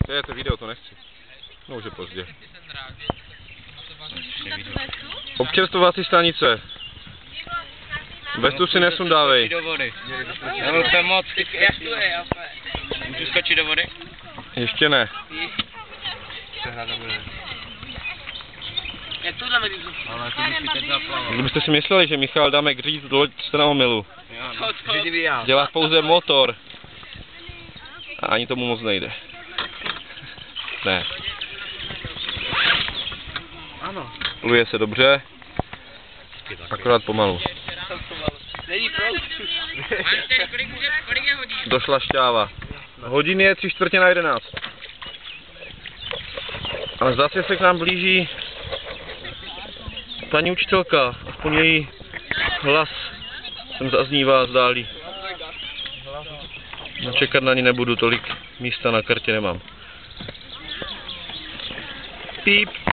To je to video, to nechci. No už je pozdě. Občerstvovací stanice. Vestu si nesundávej. Do vody. Nebo to je moc. Můžu skočit do vody? Ještě ne. Jak to dáme, když... Ale to bych si teď zaplaval. Kdybyste si mysleli, že Michal dáme říct loď, jste na omylu. Já. Dělá pouze motor. A ani tomu moc nejde. Ne. Ano. Pluje se dobře. Akorát pomalu. Není proud. Kolik je hodin? Došla šťáva. Hodin je 11:45. Ale zase se k nám blíží paní učitelka. Aspoň její hlas sem zaznívá z dálí. No, čekat na ní nebudu, tolik místa na kartě nemám. Píp.